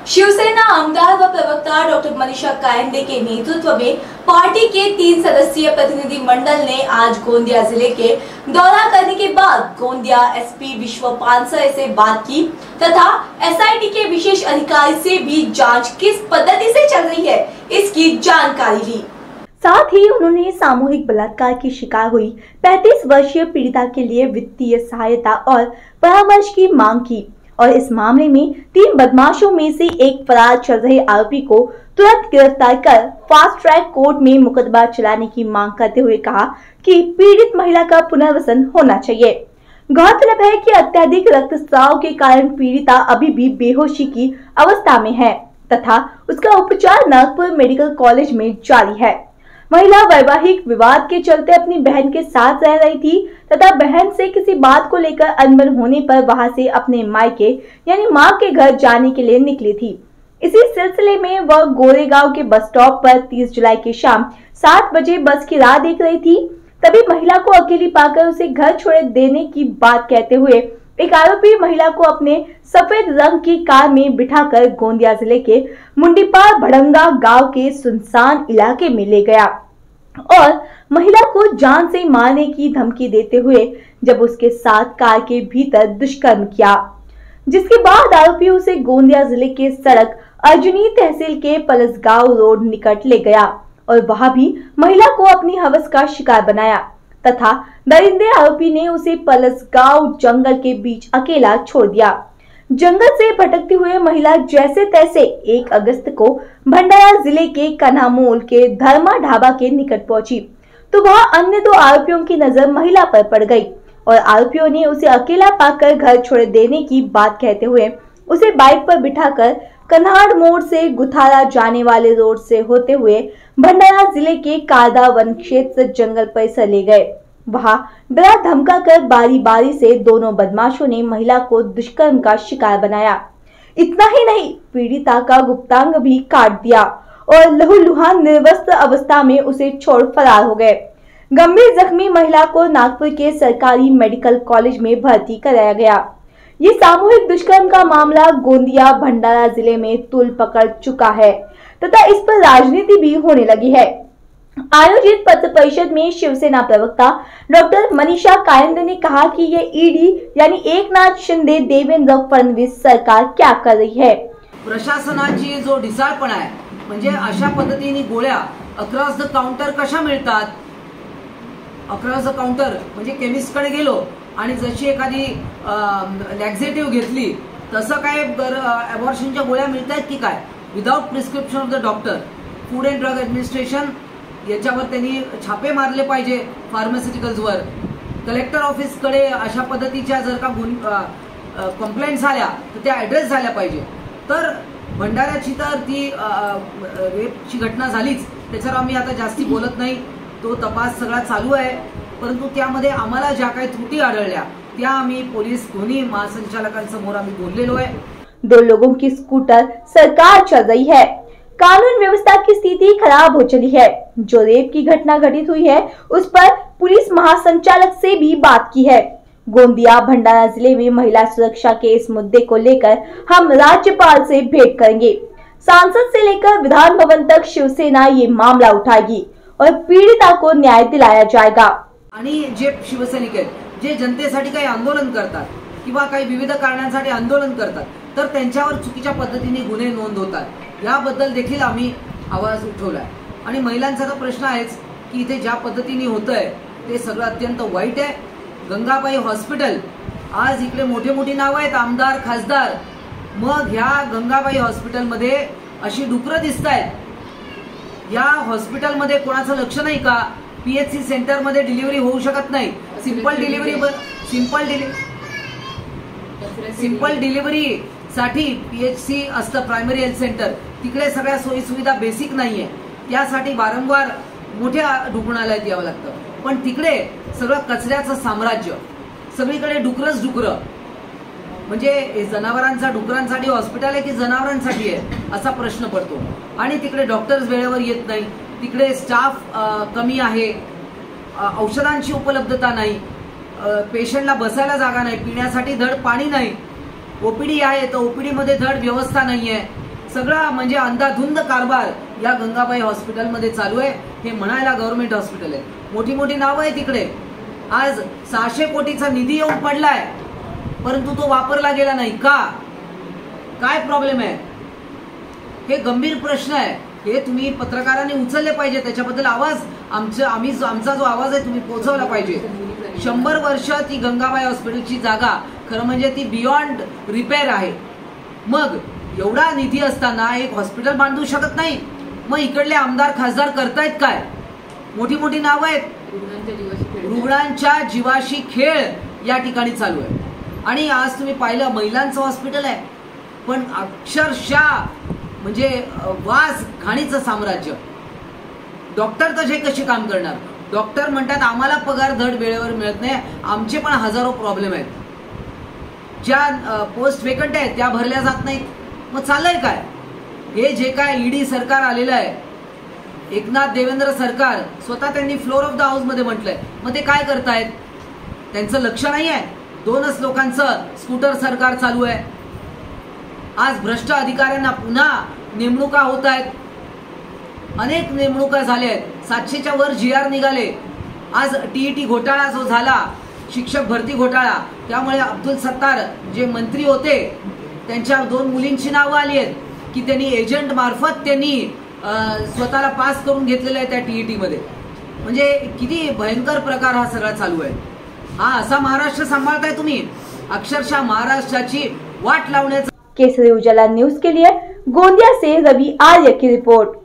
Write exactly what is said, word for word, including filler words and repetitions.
शिवसेना आमदार व प्रवक्ता डॉक्टर मनीषा कायंदे के नेतृत्व में पार्टी के तीन सदस्यीय प्रतिनिधि मंडल ने आज गोंदिया जिले के दौरा करने के बाद गोंदिया एसपी विश्व पानसरे से बात की तथा एसआईटी के विशेष अधिकारी से भी जांच किस पद्धति से चल रही है इसकी जानकारी ली। साथ ही उन्होंने सामूहिक बलात्कार की शिकार हुई पैंतीस वर्षीय पीड़िता के लिए वित्तीय सहायता और परामर्श की मांग की और इस मामले में तीन बदमाशों में से एक फरार चल रहे आरोपी को तुरंत गिरफ्तार कर फास्ट ट्रैक कोर्ट में मुकदमा चलाने की मांग करते हुए कहा कि पीड़ित महिला का पुनर्वसन होना चाहिए। गौरतलब है कि अत्यधिक रक्तस्राव के कारण पीड़िता अभी भी बेहोशी की अवस्था में है तथा उसका उपचार नागपुर मेडिकल कॉलेज में जारी है। महिला वैवाहिक विवाद के चलते अपनी बहन के साथ रह रही थी तथा बहन से किसी बात को लेकर अनबन होने पर वहां से अपने मायके यानी मां के घर जाने के लिए निकली थी। इसी सिलसिले में वह गोरेगांव के बस स्टॉप पर तीस जुलाई की शाम सात बजे बस की राह देख रही थी। तभी महिला को अकेली पाकर उसे घर छोड़ देने की बात कहते हुए एक आरोपी महिला को अपने सफेद रंग की कार में बिठाकर गोंदिया जिले के मुंडीपार भड़ंगा गांव के सुनसान इलाके में ले गया और महिला को जान से मारने की धमकी देते हुए जब उसके साथ कार के भीतर दुष्कर्म किया, जिसके बाद आरोपी उसे गोंदिया जिले के सड़क अर्जुनी तहसील के पलसगांव रोड निकट ले गया और वहां भी महिला को अपनी हवस का शिकार बनाया तथा दरिंदे आरोपी ने उसे पलसगांव जंगल के बीच अकेला छोड़ दिया। जंगल से भटकती हुए महिला जैसे तैसे एक अगस्त को भंडारा जिले के कन्हामोल के धर्मा ढाबा के निकट पहुंची तो वहां अन्य दो आरोपियों की नजर महिला पर पड़ गई और आरोपियों ने उसे अकेला पाकर घर छोड़ देने की बात कहते हुए उसे बाइक पर बिठाकर कन्हाड़ मोड़ से गुथारा जाने वाले रोड से होते हुए भंडारा जिले के कादा वन क्षेत्र जंगल परिसर ले गए। वहां डरा धमका कर बारी बारी से दोनों बदमाशों ने महिला को दुष्कर्म का शिकार बनाया। इतना ही नहीं, पीड़िता का गुप्तांग भी काट दिया और लहूलुहान निर्वस्त्र अवस्था में उसे छोड़ फरार हो गए। गंभीर जख्मी महिला को नागपुर के सरकारी मेडिकल कॉलेज में भर्ती कराया गया। ये सामूहिक दुष्कर्म का मामला गोंदिया भंडारा जिले में तूल पकड़ चुका है तथा इस पर राजनीति भी होने लगी है। आयोजित पत्र परिषद में शिवसेना प्रवक्ता डॉक्टर मनीषा कायंदे ने कहा कि ये ईडी यानी एकनाथ शिंदे देवेंद्र फडणवीस सरकार क्या कर रही है। प्रशासनाची जो ढिसाळपणा आहे म्हणजे अशा पद्धतीने गोळ्या अक्रॉस द काउंटर कशा मिळतात। अक्रॉस द काउंटर म्हणजे केमिस्टकडे गेलो आणि जशी एखादी लॅक्झेटिव्ह घेतली तसं काय अबॉर्शनच्या गोळ्या मिळतात की काय without prescription of the doctor. Food and drug administration याच्यावर त्यांनी छापे मारले पाहिजे फार्मास्युटिकल्सवर। कलेक्टर ऑफिसकडे अशा पद्धतीच्या जर का कंप्लेंट्स आल्या तर त्या ॲड्रेस झाल्या पाहिजे। तर भंडाऱ्याची तर ती रेपची घटना झालीच, त्याच्यावर आम्ही आता जास्ती बोलत नाही, तो तपास सगळा चालू आहे। परंतु त्यामध्ये आम्हाला ज्या काही त्रुटी आढळल्या त्या आम्ही पोलीस दोन्ही महासंचालकांसमोर आम्ही बोललेलो आहे। दो लोगों की स्कूटर सरकार चल रही है। कानून व्यवस्था की स्थिति खराब हो चली है। जो रेप की घटना घटित हुई है उस पर पुलिस महासंचालक से भी बात की है। गोंदिया भंडारा जिले में महिला सुरक्षा के इस मुद्दे को लेकर हम राज्यपाल से भेंट करेंगे। सांसद से लेकर विधान भवन तक शिवसेना ये मामला उठाएगी और पीड़िता को न्याय दिलाया जाएगा। आणि जे शिवसैनिक आहेत जे जनतेसाठी काही आंदोलन करतात किंवा काही विविध कारणांसाठी आंदोलन करतात तर त्यांच्यावर चुकीच्या पद्धतीने गुन्हे नोंद होतात याबद्दल देखील आम्ही आवाज उठवलाय। आणि महिलांचा तर प्रश्न आहेच की इथे ज्या पद्धतीने होतंय ते सगळं अत्यंत वाईट आहे। गंगाबाई हॉस्पिटल आज इकडे मोठे मोठी नाव आहेत आमदार खासदार, मग ह्या गंगाबाई हॉस्पिटलमध्ये अशी डुकरं दिसतायत। या हॉस्पिटलमध्ये कोणाचं लक्ष नाही का? पीएचसी सेंटर मध्ये डिलिव्हरी होऊ शकत नाही। Simple delivery simple delivery simple delivery साठी पीएचसी असतं प्रायमरी हेल्थ सेंटर, तिकडे सगळ्या सोयी सुविधा बेसिक नाहीये, त्यासाठी वारंवार मोठ्या रुग्णालयात यावं लागतं। पण तिकडे सगळं कचऱ्याचं साम्राज्य, सगळीकडे डुकरच डुकरं, म्हणजे जनावरांचा डुकरांसाठी हॉस्पिटल आहे की जनावरांसाठी आहे असा प्रश्न पडतो। आणि तिकडे डॉक्टर्स वेळेवर येत नाही, तिकडे स्टाफ कमी आहे, औषधांची उपलब्धता नाही, पेशंटला बसायला जागा नाही, पिण्यासाठी धड पाणी नाही, ओपीडी आहे तर ओपीडी मध्ये धड व्यवस्था नाहीये, सगळा म्हणजे अंधाधुंद कारभार या गंगाबाई हॉस्पिटलमध्ये चालू आहे. हे म्हणायला गव्हर्नमेंट हॉस्पिटल आहे, मोठी मोठी नावं आहे तिकडे. आज सहाशे कोटीचा निधी येऊन पडलाय, परंतु तो वापरला गेला नाही का? काय प्रॉब्लेम आहे? हे गंभीर प्रश्न आहे. हे तुम्ही पत्रकारांनी उचलले पाहिजे. त्याच्याबद्दल आवाज आमच्या आम्ही आमचा जो आवाज आहे तुम्ही पोहोचवला पाहिजे. शंभर वर्ष ती गंगाबाई हॉस्पिटलची जागा खरं म्हणजे ती बियॉन्ड रिपेअर आहे. मग एवढा निधी असताना एक हॉस्पिटल बांधू शकत नाही. मग इकडले आमदार खासदार करतायत काय? मोठी मोठी नावं आहेत. रुग्णांच्या जीवाशी खेळ या ठिकाणी चालू आहे. आणि आज तुम्ही पाहिलं महिलांचं हॉस्पिटल आहे, पण अक्षरशः म्हणजे वास घाणीचं साम्राज्य. डॉक्टर तसे कसे काम करणार? डॉक्टर म्हणतात आम्हाला पगार धड वेळेवर मिळत नाही, आमचे पण हजारो प्रॉब्लेम आहेत. ज्या पोस्ट वेकंट आहेत त्या भरल्या जात नाहीत. मग चाललंय काय? हे जे काय ईडी सरकार आलेलं आहे, एकनाथ देवेंद्र सरकार, स्वतः त्यांनी फ्लोर ऑफ द हाऊस मध्ये म्हटलंय. मग ते काय करतायत? त्यांचं लक्ष नाही आहे. दोनच लोकांचं स्कूटर सरकार चालू आहे. आज भ्रष्ट अधिकाऱ्यांना पुन्हा नेमणुका होत आहेत. अनेक नेमणुका झाल्या आहेत. सातशेच्या वर जी आर निघाले. आज टीईटी घोटाळा जो झाला, शिक्षक भरती घोटाळा, त्यामुळे अब्दुल सत्तार जे मंत्री होते त्यांच्या दोन मुलींची नावं आली आहेत की त्यांनी एजंट मार्फत त्यांनी स्वतःला पास करून घेतलेलं आहे त्या टीईटी मध्ये. म्हणजे किती भयंकर प्रकार हा सगळा चालू आहे. हा असा महाराष्ट्र सांभाळताय तुम्ही? अक्षरशः महाराष्ट्राची वाट लावण्याचा. केसरी उजाला न्यूज के लिए गोंदिया से रवि आर्य की रिपोर्ट.